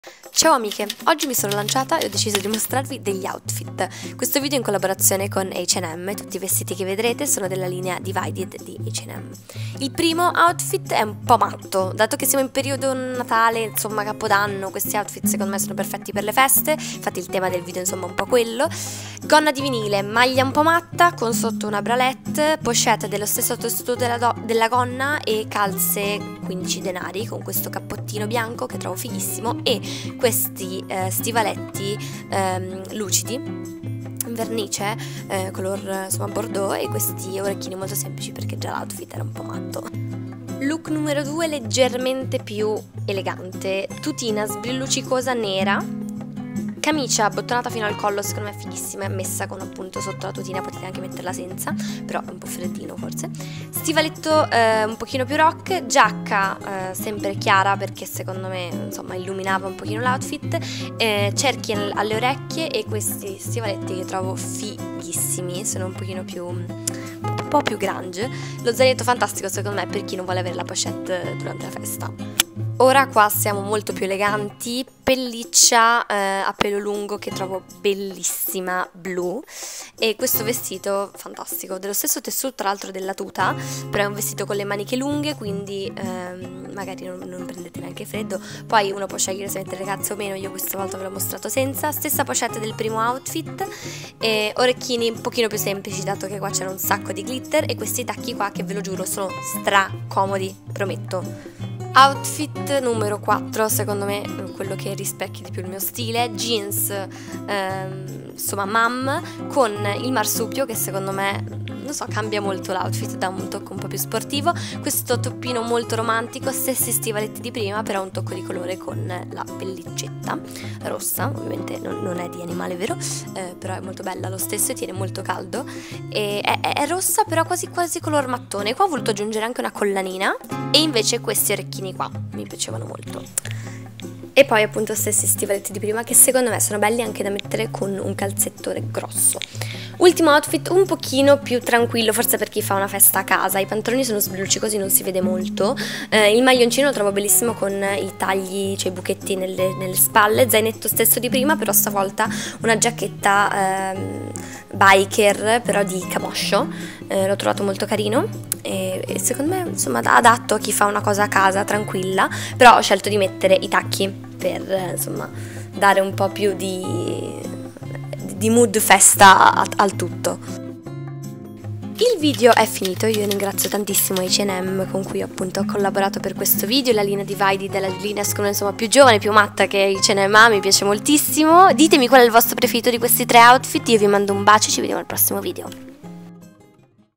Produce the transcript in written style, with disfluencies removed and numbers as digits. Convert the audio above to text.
Ciao amiche, oggi mi sono lanciata e ho deciso di mostrarvi degli outfit. Questo video è in collaborazione con H&M, tutti i vestiti che vedrete sono della linea Divided di H&M. Il primo outfit è un po' matto, dato che siamo in periodo Natale, insomma Capodanno, questi outfit secondo me sono perfetti per le feste, infatti il tema del video insomma è un po' quello. Gonna di vinile, maglia un po' matta, con sotto una bralette, pochette dello stesso tessuto della gonna e calze 15 denari con questo cappottino bianco che trovo fighissimo e questi stivaletti lucidi in vernice color insomma bordeaux e questi orecchini molto semplici perché già l'outfit era un po' matto. Look numero 2 leggermente più elegante, tutina sbrilluccicosa nera, camicia bottonata fino al collo, secondo me è fighissima, messa con appunto sotto la tutina, potete anche metterla senza, però è un po' freddino forse. Stivaletto un pochino più rock, giacca sempre chiara perché secondo me insomma illuminava un pochino l'outfit, cerchi alle orecchie e questi stivaletti che trovo fighissimi, sono un pochino più... un po' più grunge. Lo zainetto fantastico secondo me per chi non vuole avere la pochette durante la festa. Ora qua siamo molto più eleganti, pelliccia a pelo lungo che trovo bellissima, blu, e questo vestito fantastico, dello stesso tessuto tra l'altro della tuta, però è un vestito con le maniche lunghe, quindi magari non prendete neanche freddo, poi uno può scegliere se mettere calze o meno, io questa volta ve l'ho mostrato senza, stessa pochette del primo outfit, e orecchini un pochino più semplici dato che qua c'era un sacco di glitter e questi tacchi qua che ve lo giuro sono stra comodi, prometto. Outfit numero 4, secondo me quello che rispecchia di più il mio stile, jeans insomma mom con il marsupio che secondo me, non so, cambia molto l'outfit, dà un tocco un po' più sportivo, questo toppino molto romantico, stessi stivaletti di prima però un tocco di colore con la pellicetta rossa, ovviamente non è di animale vero, però è molto bella lo stesso e tiene molto caldo, e è rossa però quasi quasi color mattone. Qua ho voluto aggiungere anche una collanina e invece questi orecchini qua mi piacevano molto. E poi appunto stessi stivaletti di prima che secondo me sono belli anche da mettere con un calzettone grosso. Ultimo outfit un pochino più tranquillo, forse per chi fa una festa a casa, i pantaloni sono sbrilluccicosi, non si vede molto, il maglioncino lo trovo bellissimo con i tagli, cioè i buchetti nelle spalle, zainetto stesso di prima, però stavolta una giacchetta biker però di camoscio, l'ho trovato molto carino e secondo me insomma adatto a chi fa una cosa a casa tranquilla, però ho scelto di mettere i tacchi per insomma dare un po' più di mood festa al tutto. Il video è finito, io ringrazio tantissimo H&M con cui appunto ho collaborato per questo video, la linea Divided è la linea secondo me insomma più giovane, più matta che H&M ha, mi piace moltissimo. Ditemi qual è il vostro preferito di questi tre outfit, io vi mando un bacio e ci vediamo al prossimo video.